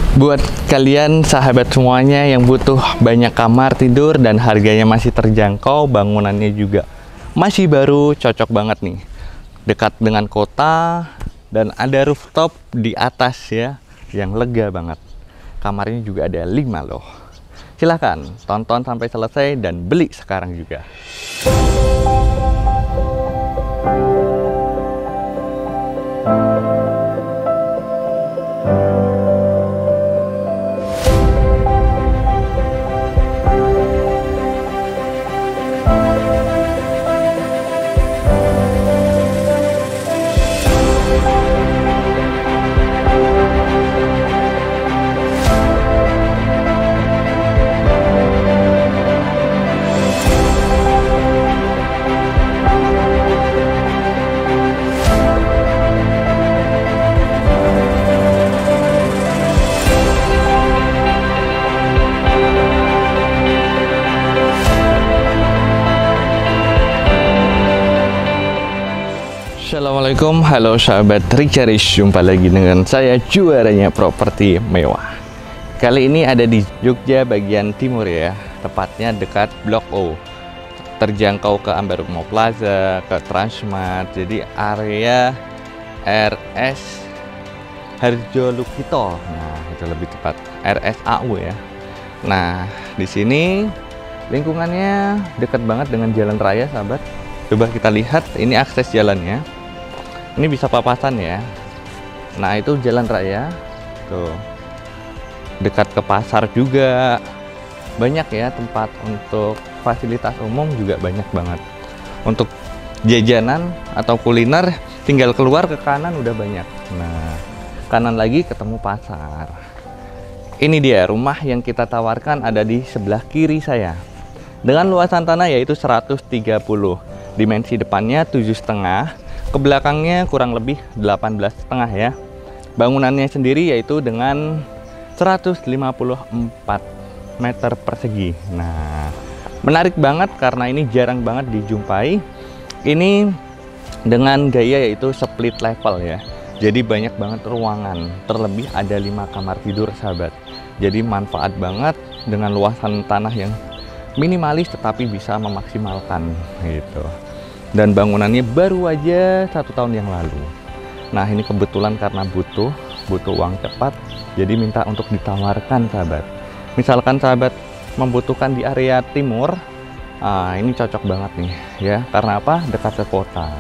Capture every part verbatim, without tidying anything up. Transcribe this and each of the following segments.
Buat kalian sahabat semuanya yang butuh banyak kamar tidur dan harganya masih terjangkau, bangunannya juga masih baru, cocok banget nih. Dekat dengan kota dan ada rooftop di atas ya, yang lega banget. Kamarnya juga ada lima loh. Silahkan tonton sampai selesai dan beli sekarang juga. Assalamualaikum, halo sahabat Richaris, jumpa lagi dengan saya juaranya properti mewah. Kali ini ada di Jogja bagian timur ya, tepatnya dekat Blok O. Terjangkau ke Ambarukmo Plaza, ke Transmart, jadi area R S Harjolukito. Nah, itu lebih tepat R S A U ya. Nah, di sini lingkungannya dekat banget dengan jalan raya, sahabat. Coba kita lihat, ini akses jalannya. Ini bisa papasan ya. Nah, itu jalan raya. Tuh. Dekat ke pasar juga. Banyak ya tempat untuk fasilitas umum juga banyak banget. Untuk jajanan atau kuliner tinggal keluar ke kanan udah banyak. Nah, kanan lagi ketemu pasar. Ini dia rumah yang kita tawarkan ada di sebelah kiri saya. Dengan luasan tanah yaitu seratus tiga puluh. Dimensi depannya tujuh koma lima. Ke belakangnya kurang lebih delapan belas koma lima ya. Bangunannya sendiri yaitu dengan seratus lima puluh empat meter persegi. Nah, menarik banget karena ini jarang banget dijumpai. Ini dengan gaya yaitu split level ya. Jadi banyak banget ruangan. Terlebih ada lima kamar tidur, sahabat. Jadi manfaat banget dengan luasan tanah yang minimalis tetapi bisa memaksimalkan gitu. Dan bangunannya baru aja satu tahun yang lalu. Nah, ini kebetulan karena butuh butuh uang cepat, jadi minta untuk ditawarkan, sahabat. Misalkan sahabat membutuhkan di area timur, ah, ini cocok banget nih ya. Karena apa? Dekat ke kota.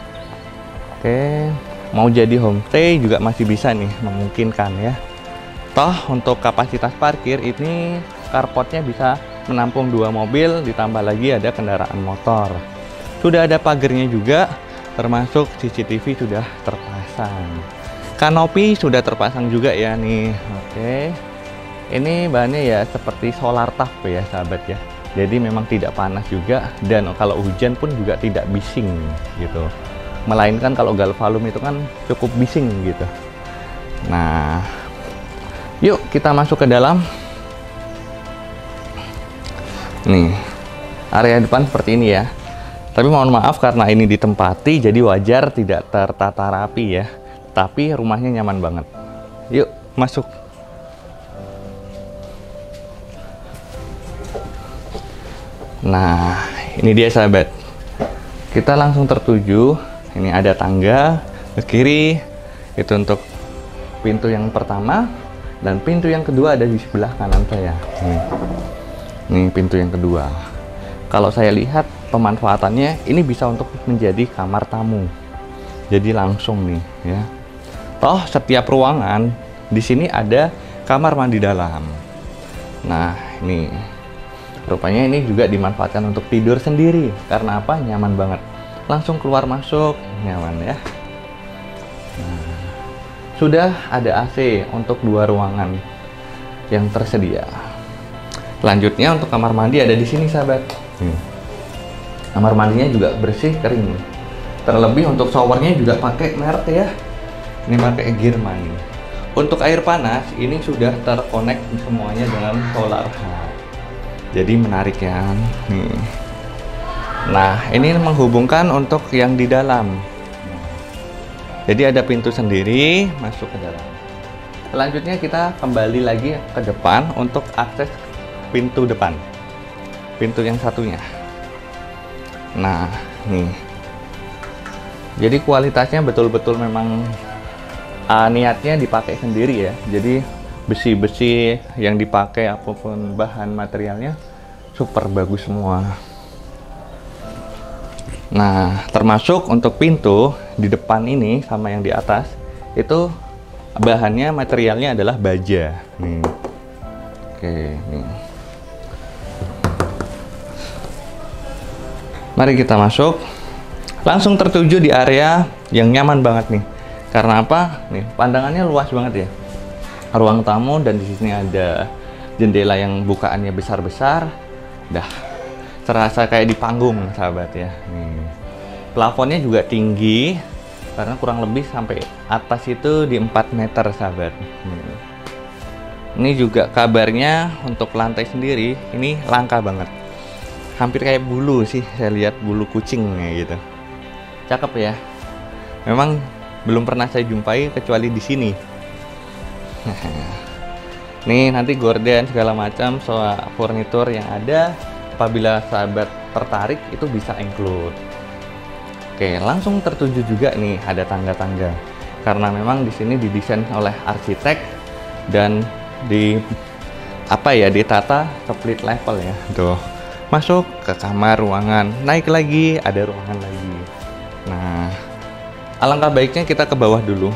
Oke, mau jadi homestay juga masih bisa nih, memungkinkan ya. Toh untuk kapasitas parkir ini carportnya bisa menampung dua mobil, ditambah lagi ada kendaraan motor. Sudah ada pagernya juga, termasuk C C T V sudah terpasang. Kanopi sudah terpasang juga ya nih. Oke. Ini bahannya ya seperti solar tap ya, sahabat ya. Jadi memang tidak panas juga dan kalau hujan pun juga tidak bising gitu. Melainkan kalau galvalum itu kan cukup bising gitu. Nah, yuk kita masuk ke dalam. Nih, area depan seperti ini ya. Tapi mohon maaf karena ini ditempati jadi wajar tidak tertata rapi ya. Tapi rumahnya nyaman banget. Yuk masuk. Nah, ini dia sahabat. Kita langsung tertuju. Ini ada tangga ke kiri. Itu untuk pintu yang pertama. Dan pintu yang kedua ada di sebelah kanan saya. Nih, Nih pintu yang kedua. Kalau saya lihat pemanfaatannya ini bisa untuk menjadi kamar tamu. Jadi langsung nih ya. Toh setiap ruangan di sini ada kamar mandi dalam. Nah, ini rupanya ini juga dimanfaatkan untuk tidur sendiri. Karena apa? Nyaman banget. Langsung keluar masuk, nyaman ya. Nah, sudah ada A C untuk dua ruangan yang tersedia. Selanjutnya untuk kamar mandi ada di sini, sahabat. Hmm. Kamar mandinya juga bersih, kering. Terlebih untuk showernya juga pakai merek ya. Ini pakai German. Untuk air panas ini sudah terkonek semuanya dengan solar. Jadi menarik ya. Nih. Nah, ini menghubungkan untuk yang di dalam. Jadi ada pintu sendiri masuk ke dalam. Selanjutnya kita kembali lagi ke depan untuk akses pintu depan, pintu yang satunya. Nah, nih, jadi kualitasnya betul-betul memang uh, niatnya dipakai sendiri ya. Jadi besi-besi yang dipakai apapun bahan materialnya super bagus semua. Nah, termasuk untuk pintu di depan ini sama yang di atas itu bahannya, materialnya adalah baja. Nih. Oke, nih. Mari kita masuk. Langsung tertuju di area yang nyaman banget nih. Karena apa? Nih, pandangannya luas banget ya. Ruang tamu, dan di sini ada jendela yang bukaannya besar-besar. Dah terasa kayak di panggung, sahabat ya. Nih. Plafonnya juga tinggi. Karena kurang lebih sampai atas itu di empat meter, sahabat. Hmm. Ini juga kabarnya untuk lantai sendiri ini langka banget. Hampir kayak bulu sih, saya lihat bulu kucing gitu. Cakep ya. Memang belum pernah saya jumpai kecuali di sini. Nih nanti gorden segala macam soal furnitur yang ada, apabila sahabat tertarik itu bisa include. Oke, langsung tertuju juga nih ada tangga-tangga. Karena memang di sini didesain oleh arsitek dan di apa ya, ditata split level ya. Tuh. Masuk ke kamar, ruangan, naik lagi, ada ruangan lagi. Nah, alangkah baiknya kita ke bawah dulu.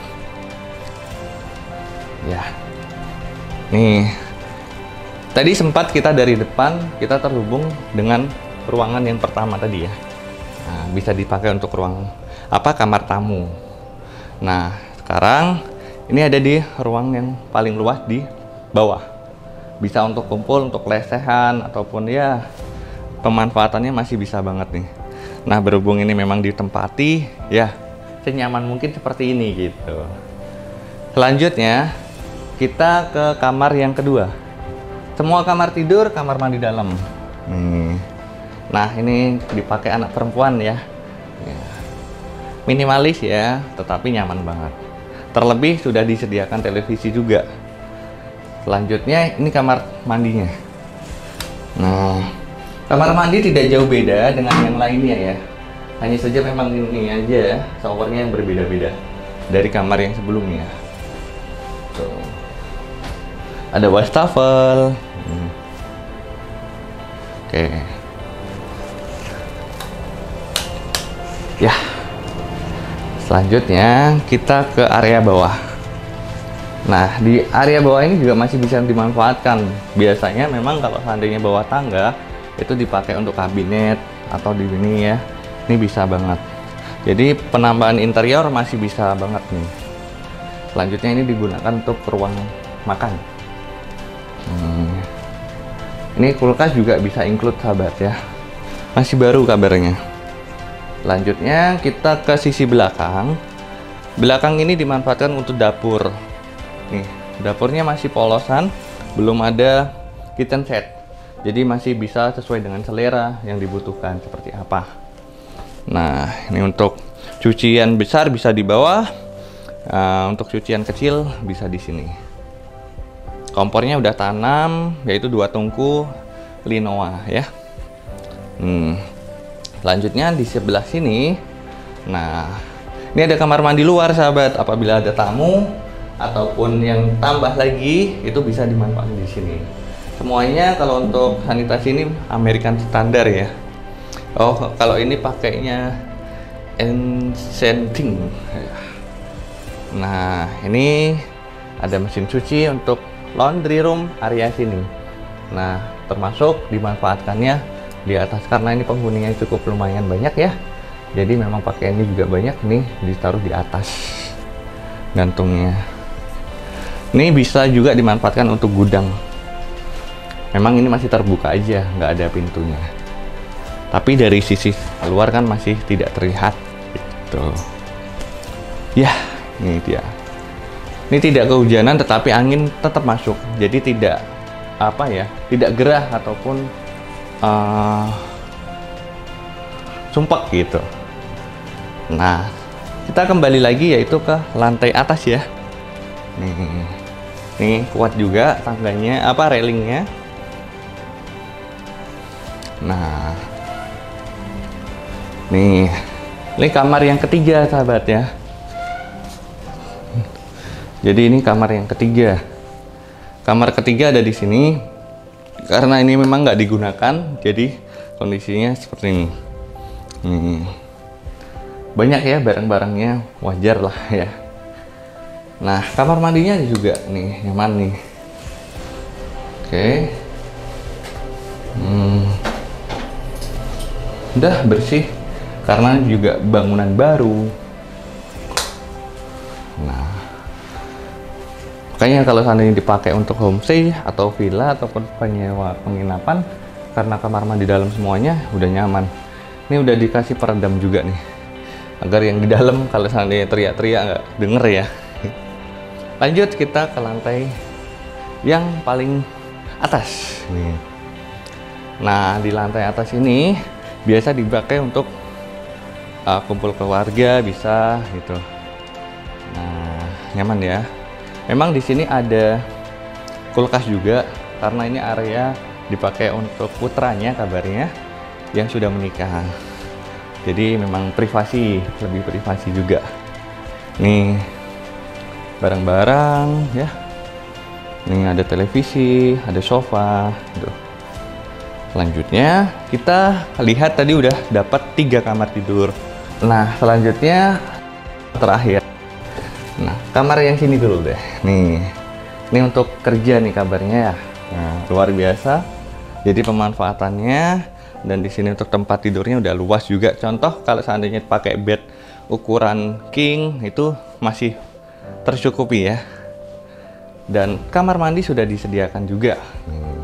Ya. Nih. Tadi sempat kita dari depan kita terhubung dengan ruangan yang pertama tadi ya. Nah, bisa dipakai untuk ruang apa kamar tamu. Nah, sekarang ini ada di ruang yang paling luas di bawah. Bisa untuk kumpul, untuk lesehan ataupun ya pemanfaatannya masih bisa banget nih. Nah, berhubung ini memang ditempati ya senyaman mungkin seperti ini gitu. Selanjutnya kita ke kamar yang kedua. Semua kamar tidur, kamar mandi dalam. Nih. Nah, ini dipakai anak perempuan ya. Ya. Minimalis ya, tetapi nyaman banget. Terlebih sudah disediakan televisi juga. Selanjutnya ini kamar mandinya. Nah, kamar mandi tidak jauh beda dengan yang lainnya ya. Hanya saja memang ini aja showernya yang berbeda-beda dari kamar yang sebelumnya. Tuh. Ada wastafel. Hmm. Oke. Ya, selanjutnya kita ke area bawah. Nah, di area bawah ini juga masih bisa dimanfaatkan. Biasanya memang kalau seandainya bawah tangga itu dipakai untuk kabinet atau di sini ya. Ini bisa banget. Jadi penambahan interior masih bisa banget nih. Selanjutnya ini digunakan untuk ruang makan. Hmm. Ini kulkas juga bisa include, sahabat ya. Masih baru kabarnya. Selanjutnya kita ke sisi belakang. Belakang ini dimanfaatkan untuk dapur. Nih, dapurnya masih polosan, belum ada kitchen set. Jadi masih bisa sesuai dengan selera yang dibutuhkan seperti apa. Nah, ini untuk cucian besar bisa di bawah. Uh, untuk cucian kecil bisa di sini. Kompornya udah tanam, yaitu dua tungku linoa ya. Hmm. Selanjutnya di sebelah sini, nah ini ada kamar mandi luar, sahabat. Apabila ada tamu ataupun yang tambah lagi, itu bisa dimanfaatkan di sini. Semuanya kalau untuk sanitasi ini American standar ya. Oh, kalau ini pakainya Enchanting. Nah, ini ada mesin cuci untuk laundry room area sini. Nah, termasuk dimanfaatkannya di atas karena ini penghuninya cukup lumayan banyak ya. Jadi memang pakaiannya juga banyak nih, ditaruh di atas gantungnya. Ini bisa juga dimanfaatkan untuk gudang. Memang ini masih terbuka aja, nggak ada pintunya. Tapi dari sisi luar kan masih tidak terlihat gitu. Ya, ini dia. Ini tidak kehujanan tetapi angin tetap masuk. Jadi tidak apa ya, tidak gerah ataupun Uh, sumpek gitu. Nah, kita kembali lagi yaitu ke lantai atas ya. Nih, nih kuat juga tangganya, apa railingnya. Nah, nih, ini kamar yang ketiga sahabat ya. Jadi ini kamar yang ketiga. Kamar ketiga ada di sini. Karena ini memang nggak digunakan, jadi kondisinya seperti ini. Nih, banyak ya barang-barangnya, wajar lah ya. Nah, kamar mandinya juga nih nyaman nih. Oke. Hmm. Udah bersih karena juga bangunan baru. Nah, makanya kalau seandainya dipakai untuk homestay atau villa ataupun penyewa penginapan, karena kamar mandi dalam semuanya udah nyaman. Ini udah dikasih peredam juga nih, agar yang di dalam kalau seandainya teriak-teriak nggak denger ya. Lanjut kita ke lantai yang paling atas nih. Nah, di lantai atas ini biasa dipakai untuk uh, kumpul keluarga bisa gitu. Nah, nyaman ya. Memang di sini ada kulkas juga karena ini area dipakai untuk putranya kabarnya yang sudah menikah. Jadi memang privasi, lebih privasi juga. Nih barang-barang ya. Nih ada televisi, ada sofa gitu. Selanjutnya kita lihat tadi udah dapat tiga kamar tidur. Nah, selanjutnya terakhir. Nah, kamar yang sini dulu deh. Nih. Ini untuk kerja nih kabarnya ya. Nah, luar biasa. Jadi pemanfaatannya dan di sini untuk tempat tidurnya udah luas juga. Contoh kalau seandainya pakai bed ukuran king itu masih tercukupi ya. Dan kamar mandi sudah disediakan juga. Hmm.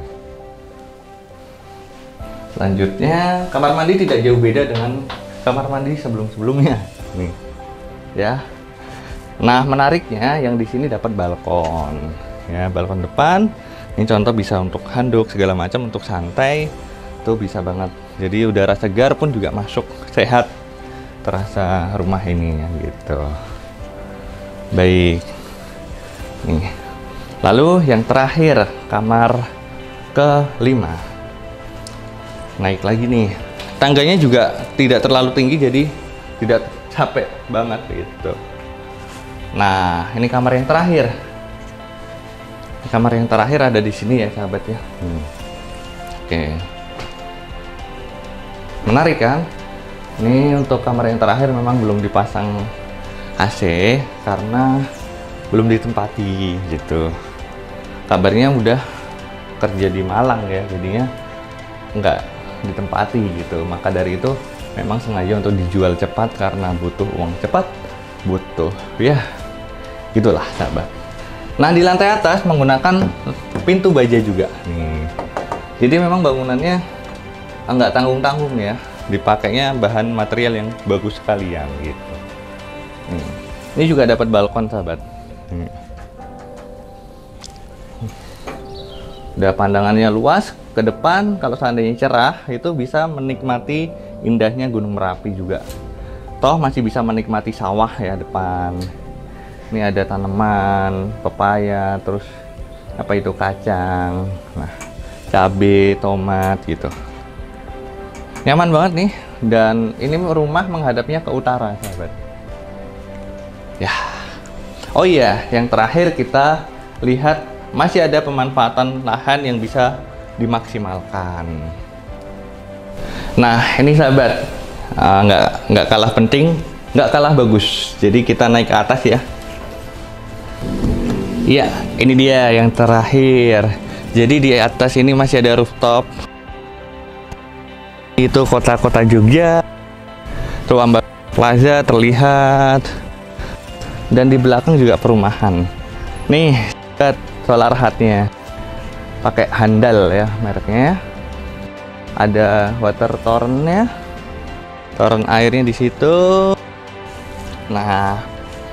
Selanjutnya kamar mandi tidak jauh beda dengan kamar mandi sebelum-sebelumnya. Nih, ya. Nah, menariknya yang di sini dapat balkon. Ya, balkon depan. Ini contoh bisa untuk handuk segala macam untuk santai. Tuh bisa banget. Jadi udara segar pun juga masuk, sehat. Terasa rumah ini ya gitu. Baik. Nih. Lalu yang terakhir, kamar kelima. Naik lagi nih. Tangganya juga tidak terlalu tinggi jadi tidak capek banget gitu. Nah, ini kamar yang terakhir. Kamar yang terakhir ada di sini ya, sahabat ya. Hmm. Oke. Menarik kan? Ini untuk kamar yang terakhir memang belum dipasang A C karena belum ditempati gitu. Kabarnya udah kerja di Malang ya, jadinya nggak ditempati gitu. Maka dari itu memang sengaja untuk dijual cepat karena butuh uang cepat, butuh ya gitulah sahabat. Nah, di lantai atas menggunakan pintu baja juga nih. Jadi memang bangunannya nggak tanggung-tanggung ya, dipakainya bahan material yang bagus sekalian gitu. Nih. Ini juga dapat balkon sahabat. Nih. Udah pandangannya luas ke depan, kalau seandainya cerah itu bisa menikmati indahnya Gunung Merapi juga. Toh masih bisa menikmati sawah ya depan. Ini ada tanaman pepaya, terus apa itu kacang, nah cabai, tomat gitu. Nyaman banget nih, dan ini rumah menghadapnya ke utara sahabat. Ya, oh iya, yang terakhir kita lihat masih ada pemanfaatan lahan yang bisa dimaksimalkan. Nah, ini sahabat, uh, nggak nggak kalah penting, nggak kalah bagus. Jadi kita naik ke atas ya. Iya, ini dia yang terakhir. Jadi di atas ini masih ada rooftop. Itu kota-kota Jogja. Tuh Ambar Plaza terlihat. Dan di belakang juga perumahan. Nih, lihat solar hut-nya. Pakai handal ya mereknya. Ada water torrent-nya. Torrent airnya di situ. Nah,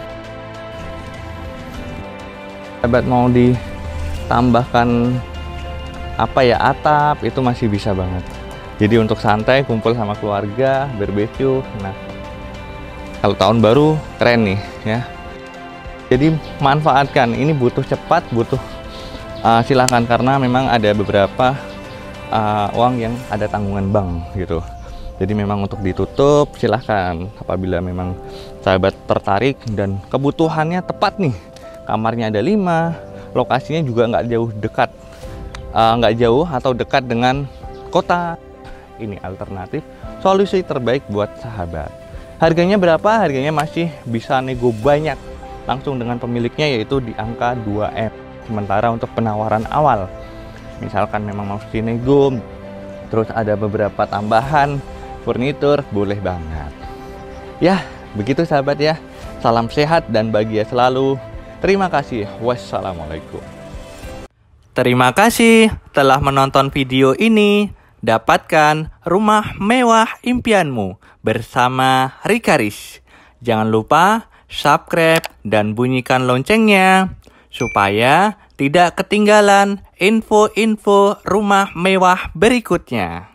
sahabat mau ditambahkan apa ya, atap itu masih bisa banget. Jadi untuk santai kumpul sama keluarga, barbecue. Nah, kalau tahun baru keren nih ya. Jadi manfaatkan, ini butuh cepat, butuh uh, silahkan, karena memang ada beberapa uh, uang yang ada tanggungan bank gitu. Jadi memang untuk ditutup silahkan apabila memang sahabat tertarik dan kebutuhannya tepat nih. Kamarnya ada lima, lokasinya juga nggak jauh dekat, uh, nggak jauh atau dekat dengan kota. Ini alternatif solusi terbaik buat sahabat. Harganya berapa? Harganya masih bisa nego banyak langsung dengan pemiliknya, yaitu di angka dua M. Sementara untuk penawaran awal, misalkan memang mau nego, terus ada beberapa tambahan furnitur, boleh banget. Ya, begitu sahabat ya. Salam sehat dan bahagia selalu. Terima kasih. Wassalamualaikum. Terima kasih telah menonton video ini. Dapatkan rumah mewah impianmu bersama Rikaris. Jangan lupa subscribe dan bunyikan loncengnya supaya tidak ketinggalan info-info rumah mewah berikutnya.